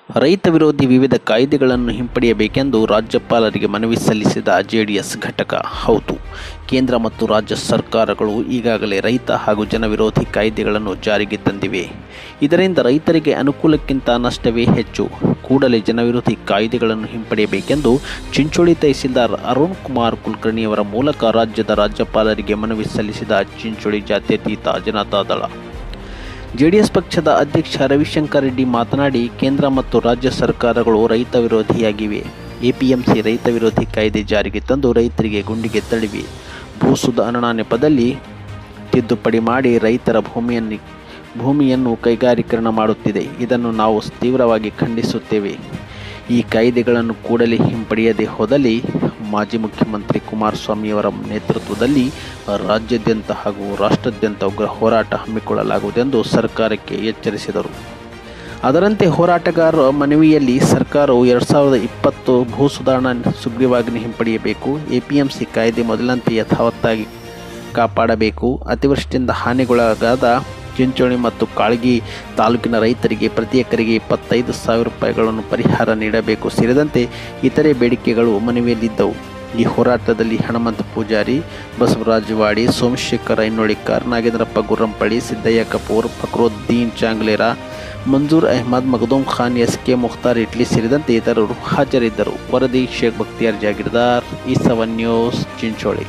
ರೈತ ವಿರೋಧಿ ವಿವಿಧ ಕಾಯ್ದೆಗಳನ್ನು ಹಿಂಪಡೆಯಬೇಕೆಂದು ರಾಜ್ಯಪಾಲರಿಗೆ ಮನವಿ ಸಲ್ಲಿಸಿದ ಜೆಡಿಎಸ್ ಘಟಕ. ಹೌದು, ಕೇಂದ್ರ ಮತ್ತು ರಾಜ್ಯ ಸರ್ಕಾರಗಳು ಈಗಾಗಲೇ ರೈತ ಹಾಗೂ ಜನವಿರೋಧಿ ಕಾಯ್ದೆಗಳನ್ನು ಜಾರಿಗೆ ತಂದಿವೆ. ಇದರಿಂದ ರೈತರಿಗೆ ಅನುಕೂಲಕ್ಕಿಂತ ನಷ್ಟವೇ ಹೆಚ್ಚು. ಕೂಡಲೇ ಜನವಿರೋಧಿ ಕಾಯ್ದೆಗಳನ್ನು ಹಿಂಪಡೆಯಬೇಕೆಂದು ಚಿಂಚೋಳಿ ತಹಸೀಲ್ದಾರ್ ಅರುಣ್ ಕುಮಾರ್ ಕುಲಕರ್ಣಿಯವರ ಮೂಲಕ ರಾಜ್ಯದ ರಾಜ್ಯಪಾಲರಿಗೆ ಮನವಿ ಸಲ್ಲಿಸಿದ ಚಿಂಚೋಳಿ ಜಾತ್ಯತೀತ ಜನತಾದಳ ಜೆಡಿಎಸ್ ಪಕ್ಷದ ಅಧ್ಯಕ್ಷ ರವಿಶಂಕರ್ ರೆಡ್ಡಿ ಮಾತನಾಡಿ, ಕೇಂದ್ರ ಮತ್ತು ರಾಜ್ಯ ಸರ್ಕಾರಗಳು ರೈತ ವಿರೋಧಿಯಾಗಿವೆ. ಎಪಿಎಂಸಿ ರೈತ ವಿರೋಧಿ ಕಾಯ್ದೆ ಜಾರಿಗೆ ತಂದು ರೈತರಿಗೆ ಗುಂಡಿಗೆ ತಳ್ಳಿವೆ. ಭೂ ಸುಧಾರಣಾ ನೆಪದಲ್ಲಿ ತಿದ್ದುಪಡಿ ಮಾಡಿ ರೈತರ ಭೂಮಿಯನ್ನು ಕೈಗಾರೀಕರಣ ಮಾಡುತ್ತಿದೆ. ಇದನ್ನು ನಾವು ತೀವ್ರವಾಗಿ ಖಂಡಿಸುತ್ತೇವೆ. ಈ ಕಾಯ್ದೆಗಳನ್ನು ಕೂಡಲೇ ಹಿಂಪಡೆಯದೆ ಹೋದಲ್ಲಿ ಮಾಜಿ ಮುಖ್ಯಮಂತ್ರಿ ಕುಮಾರಸ್ವಾಮಿಯವರ ನೇತೃತ್ವದಲ್ಲಿ ರಾಜ್ಯಾದ್ಯಂತ ಹಾಗೂ ರಾಷ್ಟ್ರಾದ್ಯಂತ ಉಗ್ರ ಹೋರಾಟ ಹಮ್ಮಿಕೊಳ್ಳಲಾಗುವುದೆಂದು ಸರ್ಕಾರಕ್ಕೆ ಎಚ್ಚರಿಸಿದರು. ಅದರಂತೆ ಹೋರಾಟಗಾರರ ಮನವಿಯಲ್ಲಿ ಸರ್ಕಾರವು 2020 ಭೂ ಸುಧಾರಣಾ ಸುಗ್ರೀವಾಜ್ಞೆ ಹಿಂಪಡೆಯಬೇಕು. ಎಪಿಎಂಸಿ ಕಾಯ್ದೆ ಮೊದಲಂತೆ ಯಥಾವತ್ತಾಗಿ ಕಾಪಾಡಬೇಕು. ಅತಿವೃಷ್ಟಿಯಿಂದ ಹಾನಿಗೊಳಗಾದ ಚಿಂಚೋಳಿ ಮತ್ತು ಕಾಳಗಿ ತಾಲೂಕಿನ ರೈತರಿಗೆ ಪ್ರತಿ ಎಕರೆಗೆ 25,000 ರೂಪಾಯಿಗಳನ್ನು ಪರಿಹಾರ ನೀಡಬೇಕು ಸೇರಿದಂತೆ ಇತರೆ ಬೇಡಿಕೆಗಳು ಮನವಿಯಲ್ಲಿದ್ದವು. ಈ ಹೋರಾಟದಲ್ಲಿ ಹನುಮಂತ ಪೂಜಾರಿ, ಬಸವರಾಜ ವಾಡಿ, ಸೋಮಶೇಖರ್ ಐನೋಳಿಕರ್, ನಾಗೇಂದ್ರಪ್ಪ ಗುರ್ರಂಪಳ್ಳಿ, ಸಿದ್ದಯ್ಯ ಕಪೂರ್, ಫಕ್ರುದ್ದೀನ್ ಚಾಂಗ್ಲೇರ, ಮಂಜೂರ್ ಅಹಮದ್, ಮಖದೂಮ್ ಖಾನ್, ಎಸ್.ಕೆ. ಮುಖ್ತಾರ್ ಇಟ್ಲಿ ಸೇರಿದಂತೆ ಇತರರು ಹಾಜರಿದ್ದರು. ವರದಿ ಶೇಖ್ ಬಕ್ತಿಯಾರ್ ಜಾಗೀರ್ದಾರ್, ಈ7 ನ್ಯೂಸ್, ಚಿಂಚೋಳಿ.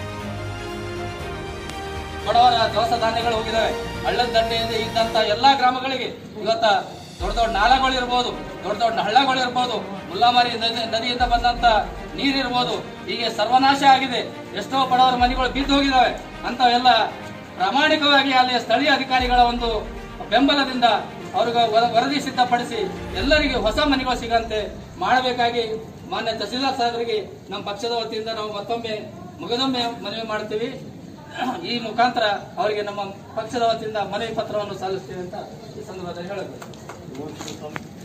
ಬಡವರ ದವಸ ಧಾನ್ಯಗಳು ಹೋಗಿದ್ದಾವೆ. ಹಳ್ಳದ ದಂಡೆಯಿಂದ ಇದ್ದಂತ ಎಲ್ಲಾ ಗ್ರಾಮಗಳಿಗೆ ಇವತ್ತ ದೊಡ್ಡ ದೊಡ್ಡ ನಾಲೆಗಳಿರ್ಬೋದು, ದೊಡ್ಡ ದೊಡ್ಡ ಹಳ್ಳಗಳಿರ್ಬೋದು, ಮುಲ್ಲಾಮಾರಿ ನದಿಯಿಂದ ಬಂದಂತ ನೀರಿರ್ಬೋದು, ಹೀಗೆ ಸರ್ವನಾಶ ಆಗಿದೆ. ಎಷ್ಟೋ ಬಡವರ ಮನೆಗಳು ಬಿದ್ದು ಹೋಗಿದ್ದಾವೆ. ಅಂತವೆಲ್ಲ ಪ್ರಾಮಾಣಿಕವಾಗಿ ಅಲ್ಲಿ ಸ್ಥಳೀಯ ಅಧಿಕಾರಿಗಳ ಒಂದು ಬೆಂಬಲದಿಂದ ಅವ್ರಿಗೆ ವರದಿ ಸಿದ್ಧಪಡಿಸಿ ಎಲ್ಲರಿಗೆ ಹೊಸ ಮನೆಗಳು ಸಿಗಂತೆ ಮಾಡಬೇಕಾಗಿ ಮಾನ್ಯ ತಹಸೀಲ್ದಾರ್ ಸಾಹೇಬರಿಗೆ ನಮ್ಮ ಪಕ್ಷದ ವತಿಯಿಂದ ನಾವು ಮತ್ತೊಮ್ಮೆ ಮನವಿ ಮಾಡ್ತೀವಿ. ಈ ಮುಖಾಂತರ ಅವರಿಗೆ ನಮ್ಮ ಪಕ್ಷದ ವತಿಯಿಂದ ಮನವಿ ಪತ್ರವನ್ನು ಸಲ್ಲಿಸ್ತೀವಿ ಅಂತ ಈ ಸಂದರ್ಭದಲ್ಲಿ ಹೇಳಬೇಕು.